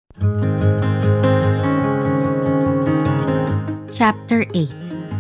Chapter 8.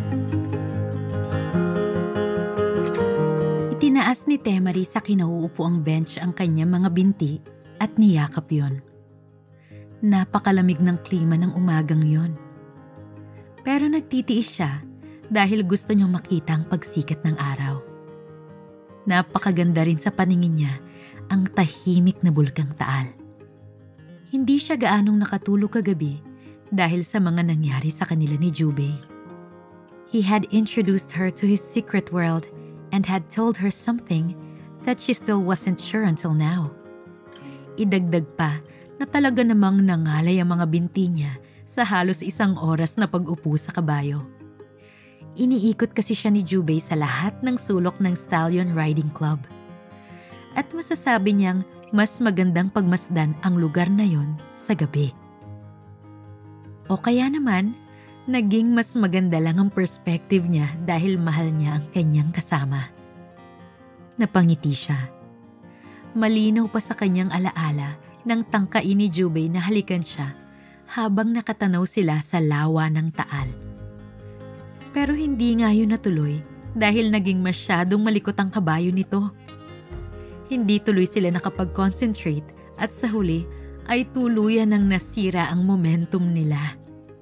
Itinaas ni Temari sa kinauupuang bench ang kanyang mga binti at niyakap yon. Napakalamig ng klima ng umagang yon. Pero nagtitiis siya dahil gusto niyang makita ang pagsikat ng araw. Napakaganda rin sa paningin niya ang tahimik na bulkang Taal. Hindi siya gaanong nakatulog kagabi dahil sa mga nangyari sa kanila ni Jubei. He had introduced her to his secret world and had told her something that she still wasn't sure until now. Idagdag pa na talaga namang nangalay ang mga binti niya sa halos 1 oras na pag-upo sa kabayo. Iniikot kasi siya ni Jubei sa lahat ng sulok ng Stallion Riding Club. At masasabi niyang mas magandang pagmasdan ang lugar na yon sa gabi. O kaya naman, naging mas maganda lang ang perspective niya dahil mahal niya ang kanyang kasama. Napangiti siya. Malinaw pa sa kanyang alaala nang tangkain ni Jubei na halikan siya habang nakatanaw sila sa lawa ng Taal. Pero hindi nga yun natuloy dahil naging masyadong malikot ang kabayo nito. Hindi tuloy sila nakapag-concentrate at sa huli ay tuluyan ng nasira ang momentum nila.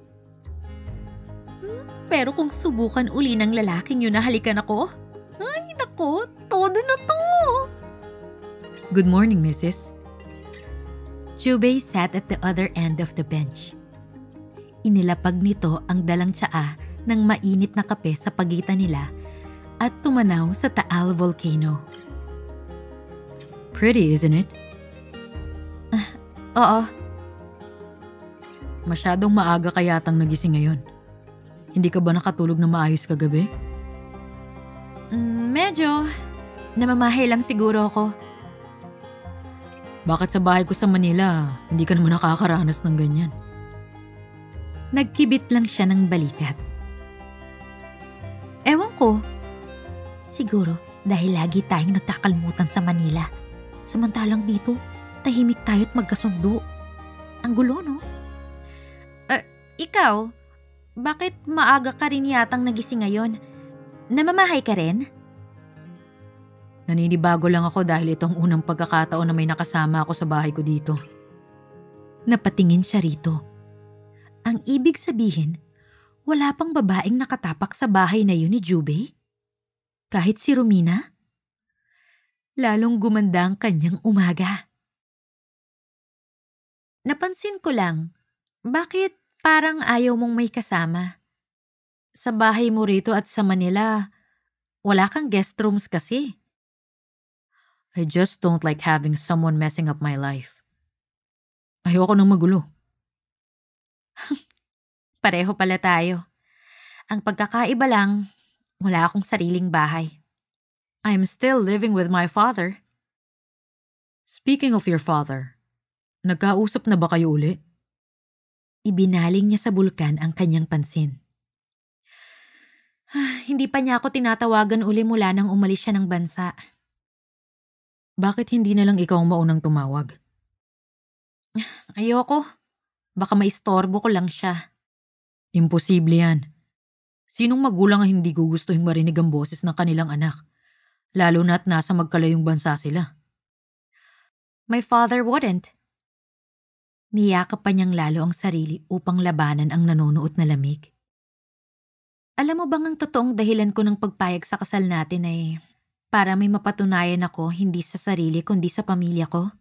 Pero kung subukan uli ng lalaking yun na halikan ako, ay nako, todo na to! Good morning, Mrs. Jubei sat at the other end of the bench. Inilapag nito ang dalang tsaa ng mainit na kape sa pagitan nila at tumanaw sa Taal Volcano. Pretty, isn't it? Oo. Masyadong maaga kayatang nagising ngayon. Hindi ka ba nakatulog na maayos kagabi? Medyo. Namamahay lang siguro ako. Bakit sa bahay ko sa Manila, hindi ka naman nakakaranas ng ganyan? Nagkibit lang siya ng balikat. Ewan ko. Siguro dahil lagi tayong nagkakalmutan sa Manila. Samantalang dito, tahimik tayo't magkasundo. Ang gulo, no? Ikaw, bakit maaga ka rin yatang nagising ngayon? Namamahay ka rin? Naninibago lang ako dahil itong unang pagkakataon na may nakasama ako sa bahay ko dito. Napatingin siya rito. Ang ibig sabihin, wala pang babaeng nakatapak sa bahay na yun ni Jubei? Kahit si Romina? Lalong gumanda ang kanyang umaga. Napansin ko lang, bakit parang ayaw mong may kasama? Sa bahay mo rito at sa Manila, wala kang guest rooms kasi. I just don't like having someone messing up my life. Ayoko nang magulo. Pareho pala tayo. Ang pagkakaiba lang, wala akong sariling bahay. I'm still living with my father. Speaking of your father, nagkausap na ba kayo uli? Ibinaling niya sa bulkan ang kanyang pansin. Hindi pa niya ako tinatawagan uli mula nang umalis siya ng bansa. Bakit hindi na lang ikaw ang maunang tumawag? Ayoko. Baka maistorbo ko lang siya. Imposible yan. Sinong magulang ang hindi gugustuhin marinig ang boses ng kanilang anak? Lalo na't nasa magkalayong bansa sila. My father wouldn't. Niyakap pa niyang lalo ang sarili upang labanan ang nanonood na lamig. Alam mo bang ang totoong dahilan ko ng pagpayag sa kasal natin ay para may mapatunayan ako hindi sa sarili kundi sa pamilya ko?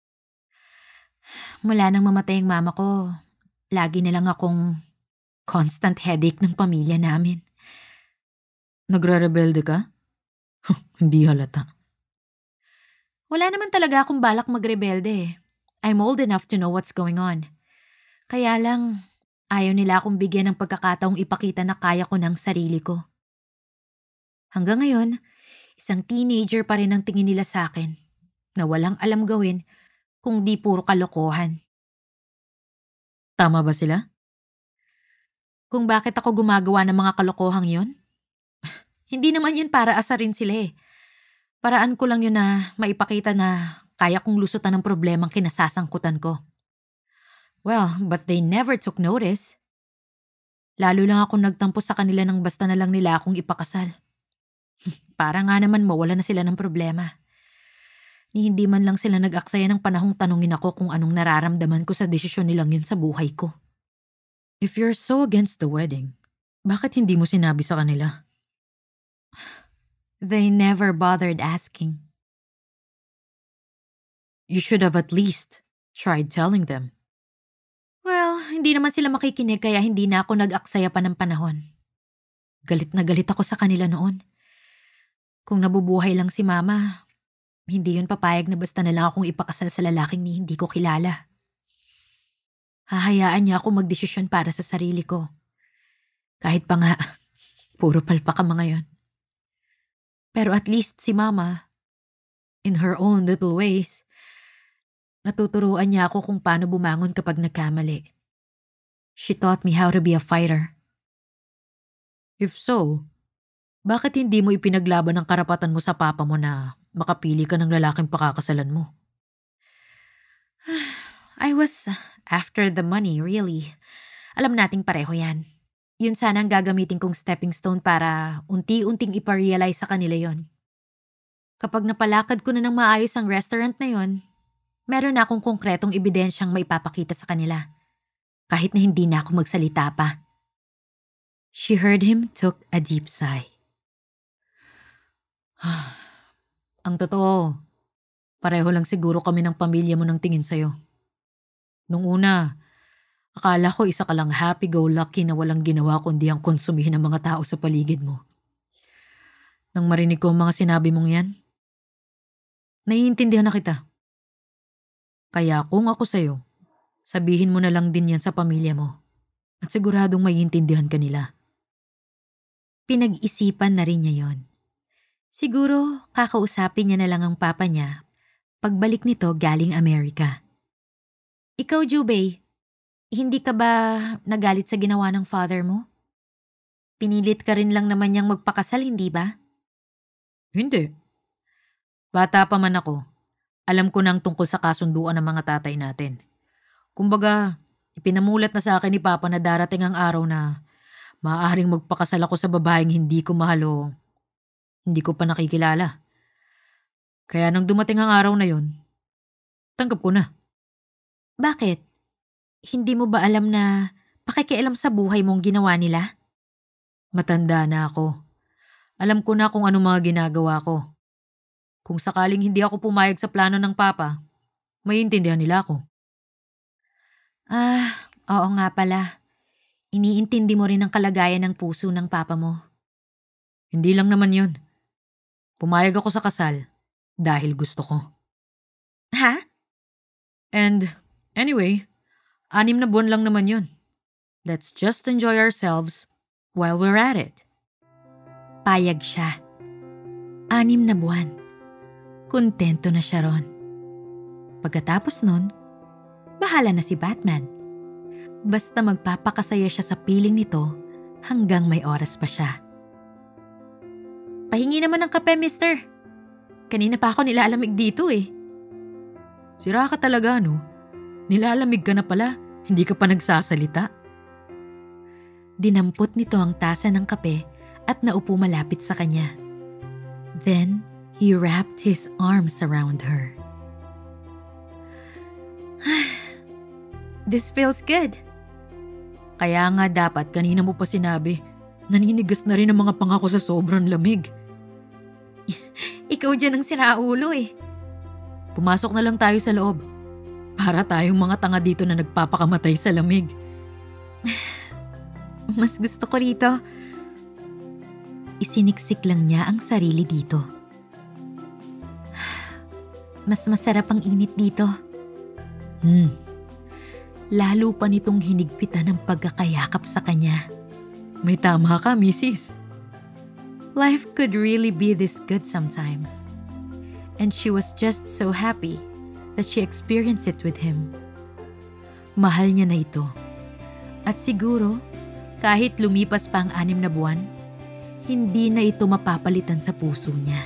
Mula nang mamatay ang mama ko, lagi na lang akong constant headache ng pamilya namin. Nagre-rebelde ka? Hindi halata. Wala naman talaga akong balak magrebelde. I'm old enough to know what's going on. Kaya lang, ayaw nila akong bigyan ng pagkakataong ipakita na kaya ko ng sarili ko. Hanggang ngayon, isang teenager pa rin ang tingin nila sa akin na walang alam gawin kung di puro kalokohan. Tama ba sila? Kung bakit ako gumagawa ng mga kalokohang yon? Hindi naman yun para asarin sila eh. Paraan ko lang yun na maipakita na kaya kong lusutan ng problemang kinasasangkutan ko. Well, but they never took notice. Lalo lang akong nagtampo sa kanila nang basta na lang nila akong ipakasal. Para nga naman mawala na sila ng problema. Ni hindi man lang sila nag-aksaya ng panahong tanungin ako kung anong nararamdaman ko sa desisyon nilang yun sa buhay ko. If you're so against the wedding, bakit hindi mo sinabi sa kanila? They never bothered asking. You should have at least tried telling them. Well, hindi naman sila makikinig kaya hindi na ako nag-aksaya pa ng panahon. Galit na galit ako sa kanila noon. Kung nabubuhay lang si Mama, hindi yun papayag na basta na lang akong ipakasal sa lalaking ni hindi ko kilala. Hahayaan niya ako magdesisyon para sa sarili ko. Kahit pa nga, puro palpak ang mga yon. Pero at least si Mama, in her own little ways, natuturuan niya ako kung paano bumangon kapag nagkamali. She taught me how to be a fighter. If so, bakit hindi mo ipinaglaban ang karapatan mo sa papa mo na makapili ka ng lalaking pakakasalan mo? I was after the money, really. Alam nating pareho yan. Yun sana ang gagamitin kong stepping stone para unti-unting iparealize sa kanila yon. Kapag napalakad ko na ng maayos ang restaurant na yon, meron na akong konkretong ebidensyang maipapakita sa kanila. Kahit na hindi na ako magsalita pa. She heard him took a deep sigh. Ang totoo, pareho lang siguro kami ng pamilya mo ng tingin sa'yo. Nung una, akala ko isa ka lang happy-go-lucky na walang ginawa kundi ang konsumihin ng mga tao sa paligid mo. Nang marinig ko ang mga sinabi mong yan, naiintindihan na kita. Kaya kung ako sa'yo, sabihin mo na lang din yan sa pamilya mo at siguradong maiintindihan ka nila. Pinag-isipan na rin niya yon. Siguro kakausapin niya na lang ang papa niya pagbalik nito galing Amerika. Ikaw, Jubei, hindi ka ba nagalit sa ginawa ng father mo? Pinilit ka rin lang naman niyang magpakasal, hindi ba? Hindi. Bata pa man ako, alam ko nang tungkol sa kasunduan ng mga tatay natin. Kumbaga, ipinamulat na sa akin ni Papa na darating ang araw na maaaring magpakasal ako sa babaeng hindi ko mahal o hindi ko pa nakikilala. Kaya nang dumating ang araw na yun, tanggap ko na. Bakit? Hindi mo ba alam na pakikialam sa buhay mong ginawa nila? Matanda na ako. Alam ko na kung ano mga ginagawa ko. Kung sakaling hindi ako pumayag sa plano ng Papa, maiintindihan nila ako. Oo nga pala. Iniintindi mo rin ang kalagayan ng puso ng Papa mo. Hindi lang naman yun. Pumayag ako sa kasal dahil gusto ko. Ha? And anyway, 6 na buwan lang naman yun. Let's just enjoy ourselves while we're at it. Payag siya. 6 na buwan. Kontento na siya ron. Pagkatapos nun, bahala na si Batman. Basta magpapakasaya siya sa piling nito hanggang may oras pa siya. Pahingi naman ng kape, mister. Kanina pa ako nilalamig dito eh. Sira ka talaga, no? Nilalamig ka na pala, hindi ka pa nagsasalita. Dinampot nito ang tasa ng kape at naupo malapit sa kanya. Then, he wrapped his arms around her. This feels good. Kaya nga dapat kanina mo pa sinabi, naninigas na rin ang mga pangako sa sobrang lamig. Ikaw dyan ang siraulo eh. Pumasok na lang tayo sa loob. Para tayong mga tanga dito na nagpapakamatay sa lamig. Mas gusto ko rito. Isiniksik lang niya ang sarili dito. Mas masarap ang init dito. Lalo pa nitong hinigpitan ng pagkakayakap sa kanya. May tama ka, Mrs. Life could really be this good sometimes. And she was just so happy that she experienced it with him. Mahal niya na ito. At siguro, kahit lumipas pa ang 6 na buwan, hindi na ito mapapalitan sa puso niya.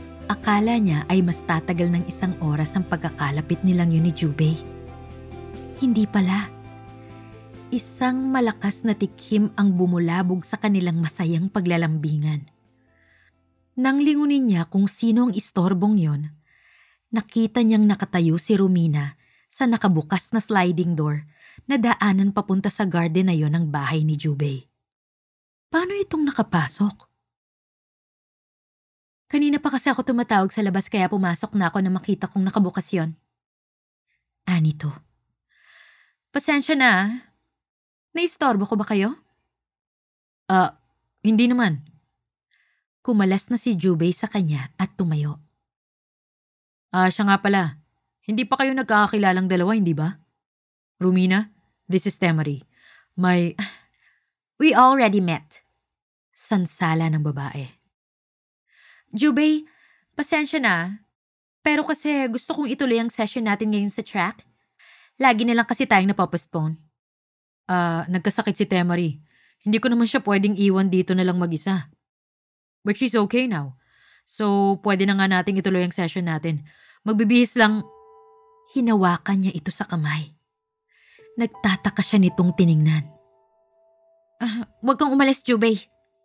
Akala niya ay mas tatagal ng 1 oras ang pagkakalapit nilang yun ni Jubei. Hindi pala. Isang malakas na tikhim ang bumulabog sa kanilang masayang paglalambingan. Nang lingunin niya kung sino ang istorbong yon, nakita niyang nakatayo si Romina sa nakabukas na sliding door na daanan papunta sa garden na yon ng bahay ni Jubei. Paano itong nakapasok? Kanina pa kasi ako tumatawag sa labas kaya pumasok na ako na makita kong nakabukas yon. Anito. Pasensya na. Naistorbo ko ba kayo? Hindi naman. Kumalas na si Jubei sa kanya at tumayo. Siya nga pala. Hindi pa kayo nagkakakilalang dalawa, hindi ba? Romina, this is Temery. We already met. Sansala ng babae. Jubei, pasensya na. Pero kasi gusto kong ituloy ang session natin ngayon sa track. Lagi na lang kasi tayong napopostpone. Nagkasakit si Temery. Hindi ko naman siya pwedeng iwan dito na lang mag-isa. But she's okay now. So, pwede na nga nating ituloy ang session natin. Magbibihis lang. Hinawakan niya ito sa kamay. Nagtataka siya nitong tiningnan. Huwag kang umalis, Jubei.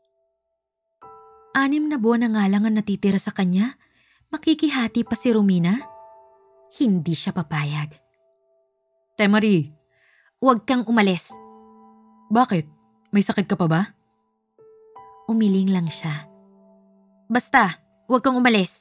6 na buwan na nga lang ang natitira sa kanya. Makikihati pa si Romina? Hindi siya papayag. Temery, huwag kang umalis. Bakit? May sakit ka pa ba? Umiling lang siya. Basta, huwag kang umalis.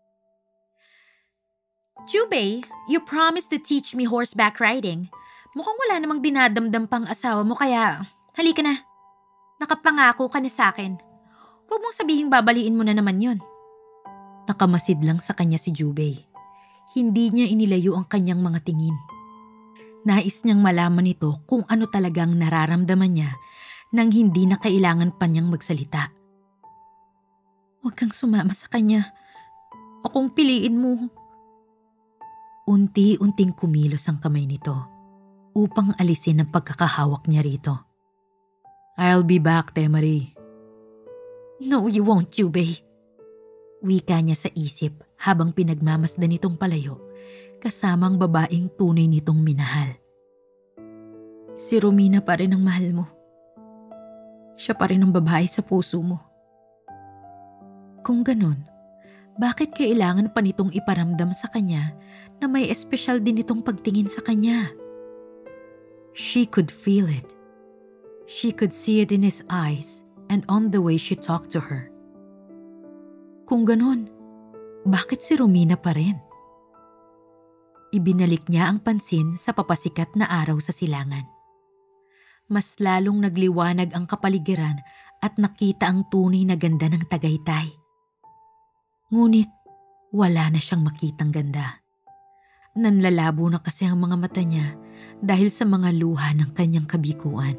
Jubei, you promised to teach me horseback riding. Mukhang wala namang dinadamdam pang asawa mo kaya halika na. Nakapangako ka na sa akin. Huwag mong sabihing babaliin mo na naman yon. Nakamasid lang sa kanya si Jubei. Hindi niya inilayo ang kanyang mga tingin. Nais niyang malaman nito kung ano talagang nararamdaman niya nang hindi na kailangan pa niyang magsalita. Huwag kang sumama sa kanya. Akong piliin mo. Unti-unting kumilos ang kamay nito upang alisin ang pagkakahawak niya rito. I'll be back, Temery. No, you won't, Jubei. Wika niya sa isip habang pinagmamasdan nitong palayo kasamang babaeng tunay nitong minahal. Si Romina pa rin ang mahal mo. Siya pa rin ang babae sa puso mo. Kung ganun, bakit kailangan pa nitong iparamdam sa kanya na may espesyal din itong pagtingin sa kanya? She could feel it. She could see it in his eyes and on the way she talked to her. Kung ganun, bakit si Romina pa rin? Ibinalik niya ang pansin sa papasikat na araw sa silangan. Mas lalong nagliwanag ang kapaligiran at nakita ang tunay na ganda ng Tagaytay. Ngunit wala na siyang makitang ganda. Nanlalabo na kasi ang mga mata niya dahil sa mga luha ng kanyang kabiguan.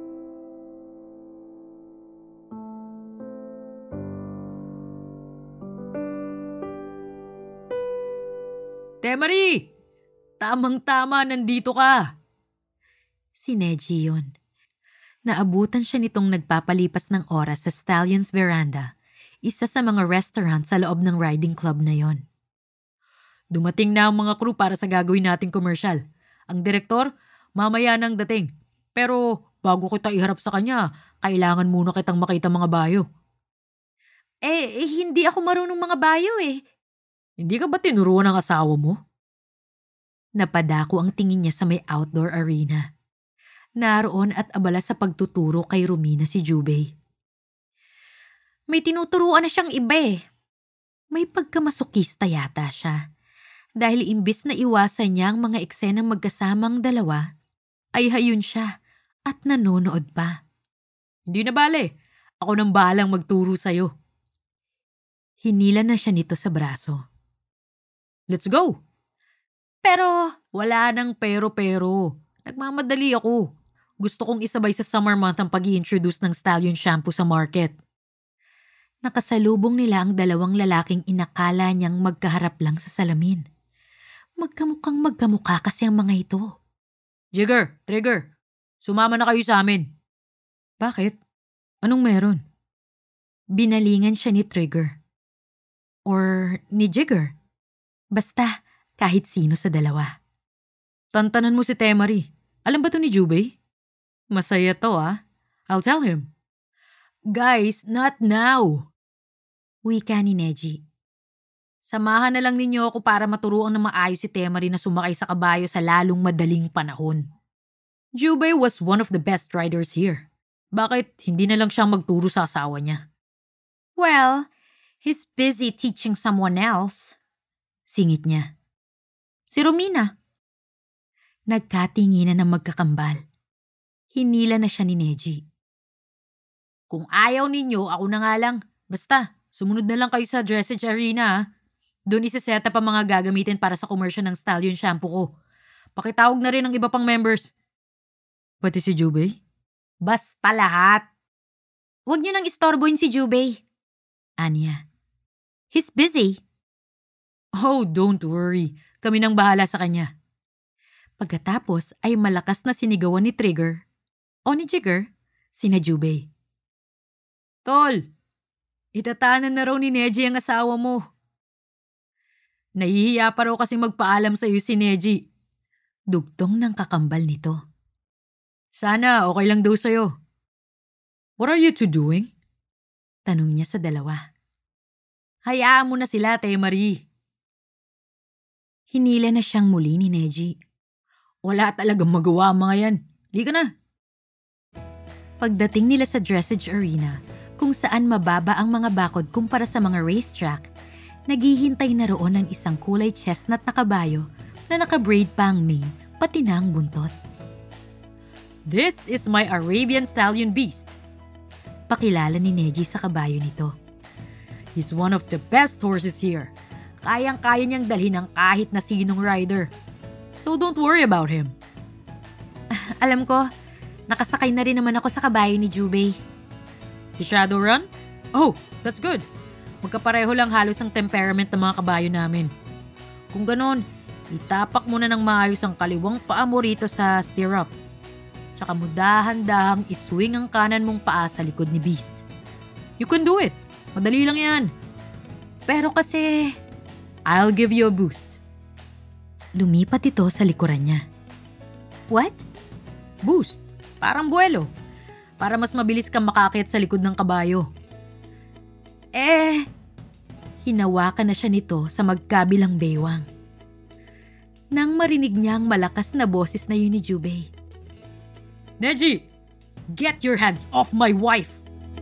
Temery! Tamang-tama, nandito ka! Si Neji yun. Naabutan siya nitong nagpapalipas ng oras sa Stallion's Veranda, isa sa mga restaurant sa loob ng riding club na yon. Dumating na ang mga crew para sa gagawin nating commercial. Ang direktor, mamaya nang dating. Pero bago kita iharap sa kanya, kailangan muna kitang makita mga bayo. Hindi ako marunong mga bayo eh. Hindi ka ba tinuruan ng asawa mo? Napadako ang tingin niya sa may outdoor arena. Naroon at abala sa pagtuturo kay Romina si Jubei. May tinuturuan na siyang iba eh. May pagkamasokista yata siya. Dahil imbis na iwasan niya ang mga eksenang magkasamang dalawa, ay hayun siya at nanonood pa. Hindi na bale. Ako nang bahalang magturo sa'yo. Hinila na siya nito sa braso. Let's go! Pero wala nang pero-pero. Nagmamadali ako. Gusto kong isabay sa summer month ang pag-i-introduce ng Stallion shampoo sa market. Nakasalubong nila ang dalawang lalaking inakala niyang magkaharap lang sa salamin. Magkamukhang magkamukha kasi ang mga ito. Jigger, Trigger, sumama na kayo sa amin. Bakit? Anong meron? Binalingan siya ni Trigger. Or ni Jigger. Basta, kahit sino sa dalawa. Tantanan mo si Temari. Alam ba to ni Jubei? Masaya to I'll tell him. Guys, not now. Wika ni Neji. Samahan na lang ninyo ako para maturuan ng maayos si Temari na sumakay sa kabayo sa lalong madaling panahon. Jubei was one of the best riders here. Bakit hindi na lang siyang magturo sa asawa niya? Well, he's busy teaching someone else. Singit niya. Si Romina. Nagkatinginan ng magkakambal. Hinila na siya ni Neji. Kung ayaw ninyo, ako na nga lang. Basta, sumunod na lang kayo sa dressage arena Doon isa-set up ang mga gagamitin para sa commercial ng Stallion shampoo ko. Pakitawag na rin ang iba pang members. Pati si Jubei? Basta lahat. Huwag niyo nang istorbohin si Jubei. Anya. He's busy. Oh, don't worry. Kami nang bahala sa kanya. Pagkatapos ay malakas na sinigawan ni Trigger o ni Jigger sina Jubei. Tol, itatanan na raw ni Neji ang asawa mo. Nahihiya pa raw kasi magpaalam sa iyo si Neji. Dugtong ng kakambal nito. Sana okay lang daw sa'yo. What are you two doing? Tanong niya sa dalawa. Hayaan mo na sila, Temari. Hinila na siyang muli ni Neji. Wala talagang magawa ang mga yan. Lika na. Pagdating nila sa dressage arena, kung saan mababa ang mga bakod kumpara sa mga racetrack, naghihintay na roon ang isang kulay chestnut na kabayo na naka-braid pa ang mane pati na ang buntot. This is my Arabian Stallion Beast. Pakilala ni Neji sa kabayo nito. He's one of the best horses here. Kayang-kaya niyang dalhin ng kahit na sinong rider. So don't worry about him. Alam ko, nakasakay na rin naman ako sa kabayo ni Jubei. Si Shadowrun? Oh, that's good. Magkapareho lang halos ang temperament ng mga kabayo namin. Kung ganon, itapak mo na ng maayos ang kaliwang paa mo rito sa stirrup. Tsaka mo dahan-dahang iswing ang kanan mong paa sa likod ni Beast. You can do it. Madali lang yan. Pero kasi, I'll give you a boost. Lumipat ito sa likuran niya. What? Boost. Parang buwelo. Para mas mabilis kang makaakyat sa likod ng kabayo. Hinawakan na siya nito sa magkabilang baywang. Nang marinig niya ang malakas na boses na yun ni Jubei. Neji! Get your hands off my wife!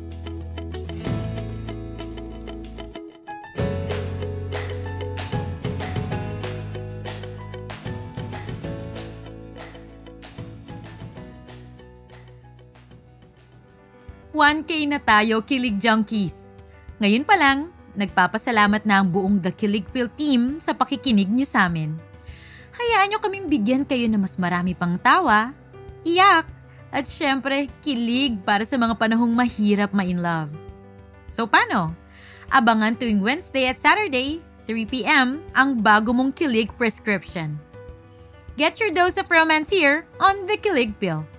$1K na tayo, Kilig Junkies. Ngayon pa lang, nagpapasalamat na ang buong The Kilig Pill team sa pakikinig niyo sa amin. Hayaan niyo kaming bigyan kayo ng mas marami pang tawa, iyak, at syempre kilig para sa mga panahong mahirap ma-in love. So paano? Abangan tuwing Wednesday at Saturday, 3 p.m. ang bago mong Kilig prescription. Get your dose of romance here on The Kilig Pill.